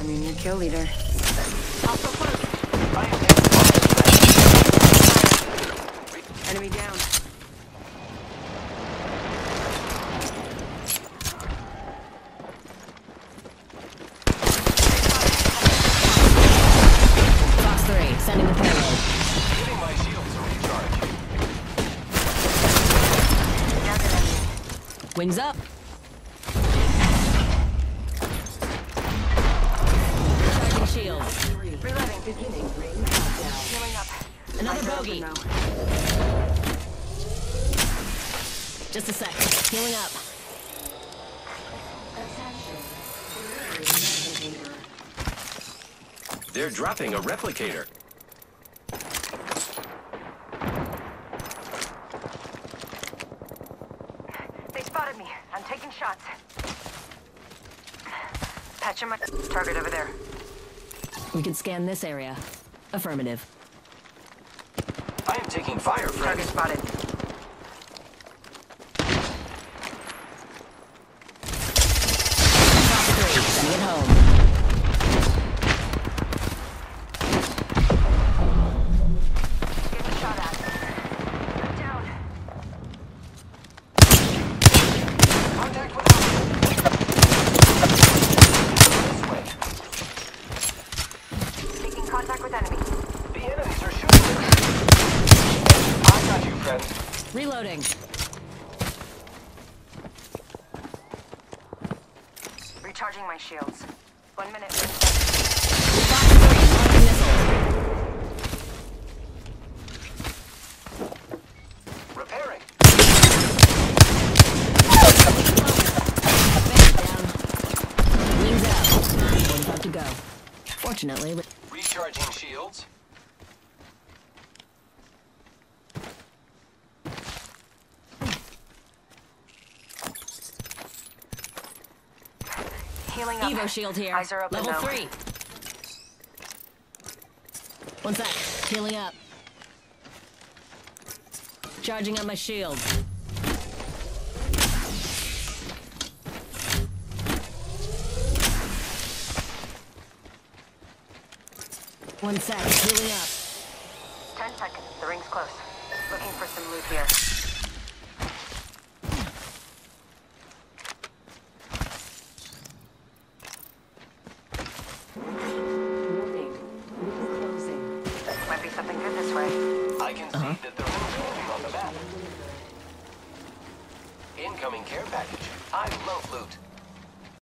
I'm your new kill leader. Also close. Enemy down. Fox 3, sending the payload. Getting my shields to recharge. Wings up. Charging shields. Reloading. Healing up. Another bogey. No. Just a sec. Healing up. They're dropping a replicator. They spotted me. I'm taking shots. Patching my target over there. We can scan this area. Affirmative. I am taking fire, Target friends. spotted. Fox 3, sending it home. Getting shot at. I'm down. Contact with this way. Making contact with enemy. The enemies are shooting. I got you, friends. Reloading. Recharging my shields. 1 minute. Fox 3, launching missile. Repairing. Down. Wings up. One about to go. Fortunately, Recharging shields. Healing up. Evo shield here. Eyes are open Level though. 3. One sec. Healing up. Charging on my shield. One sec. Healing up. 10 seconds. The ring's close. Looking for some loot here. Might be something good this way. I can see that there is movement on the map. Incoming care package. I love loot.